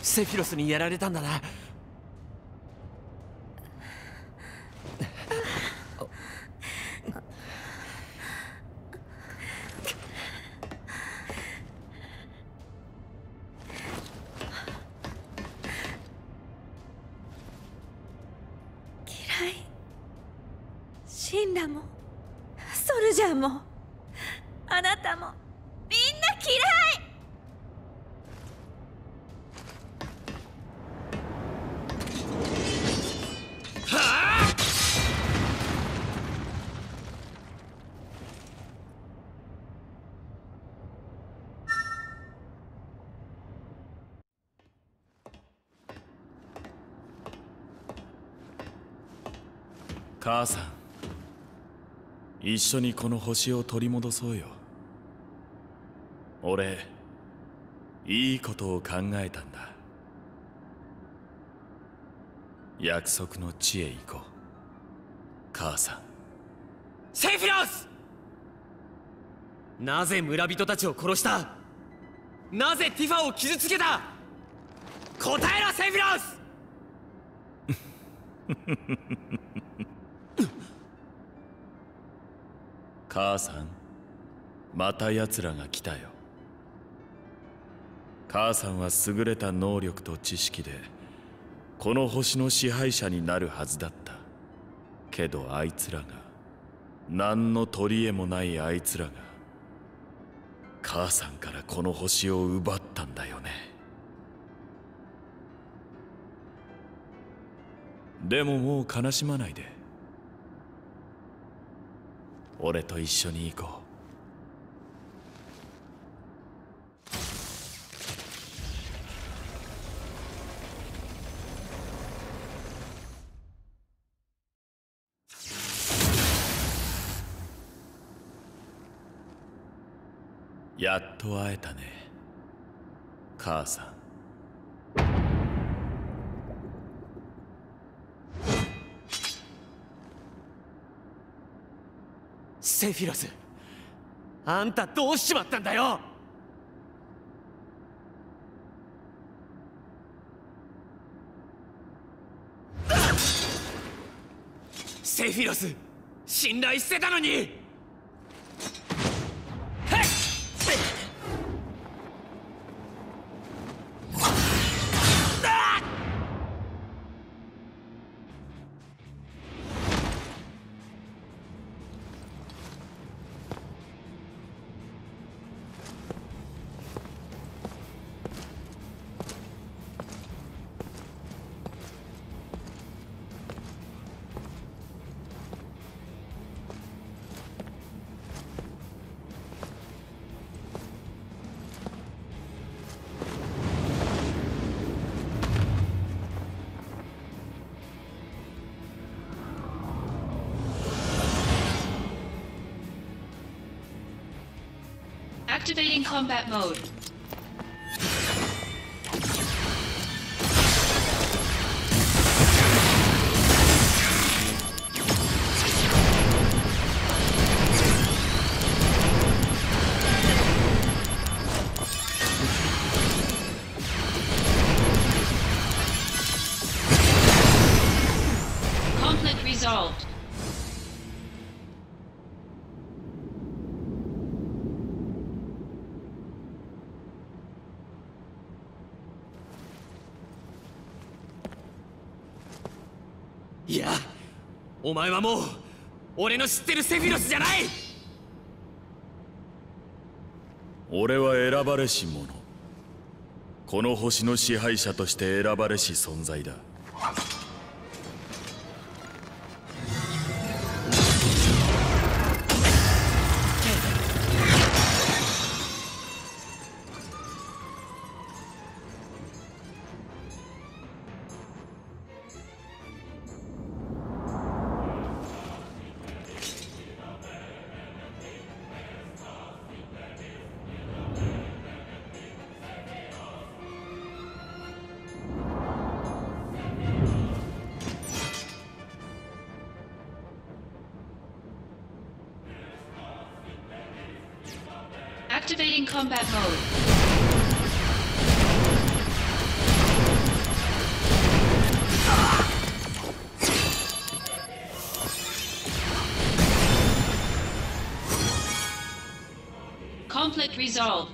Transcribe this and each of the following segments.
セフィロスにやられたんだな。 嫌い。シンラもソルジャーもあなたもみんな嫌い。 母さん、一緒にこの星を取り戻そうよ。俺、いいことを考えたんだ。約束の地へ行こう、母さん。 セフィロス！なぜ村人たちを殺した？なぜティファを傷つけた？答えろ、セフィロス！ 母さん、また奴らが来たよ。母さんは優れた能力と知識でこの星の支配者になるはずだった。けどあいつらが、何の取り柄もないあいつらが母さんからこの星を奪ったんだよね。でももう悲しまないで。俺と一緒に行こう。やっと会えたね、母さん。 セフィロス、あんたどうしちまったんだよ。セフィロス、信頼してたのに。 Activating combat mode. Conflict resolved. いや、お前はもう俺の知ってるセフィロスじゃない。 俺は選ばれし者、この星の支配者として選ばれし存在だ。 Activating combat mode. Conflict resolved.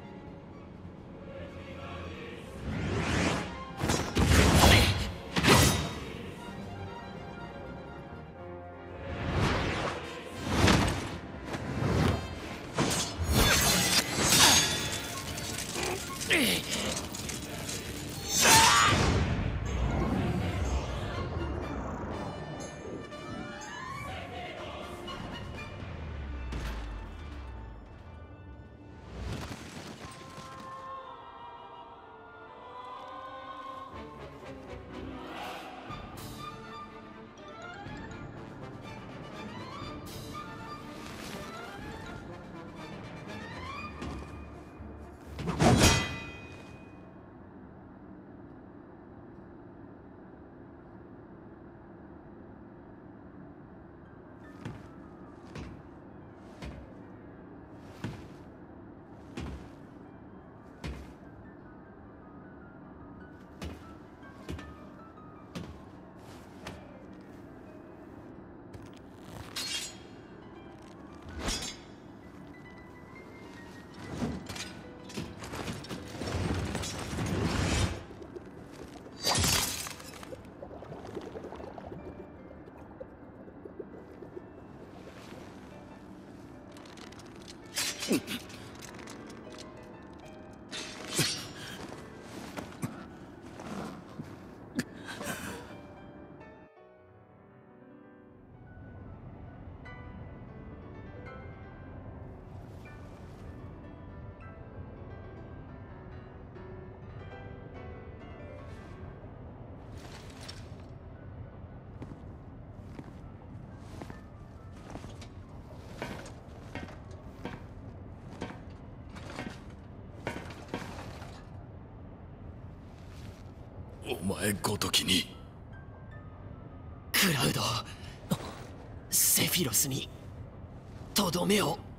お前ごときに。 クラウド、セフィロスにとどめを。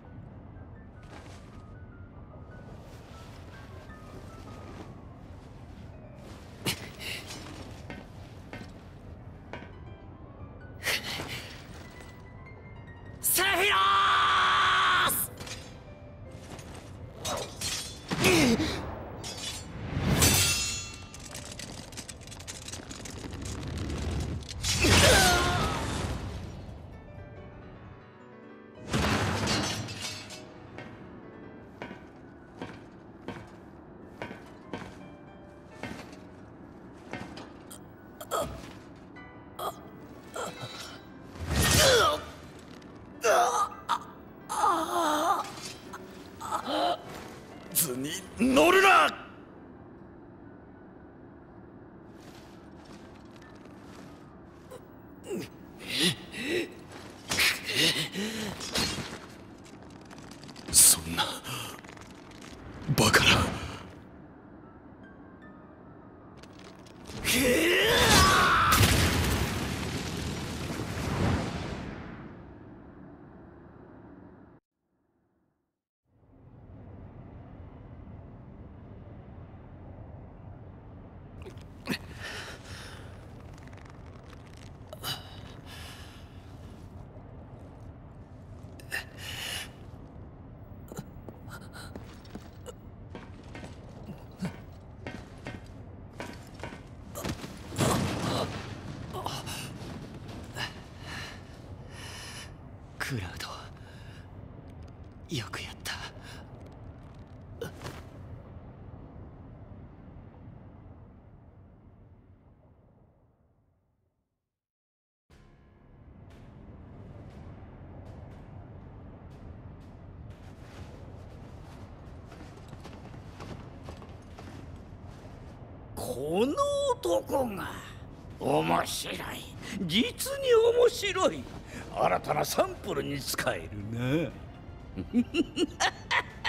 セフィロス！ 図に乗るな。そんなバカな。クラウド、よくやった。 この男が面白い、実に面白い。新たなサンプルに使えるな。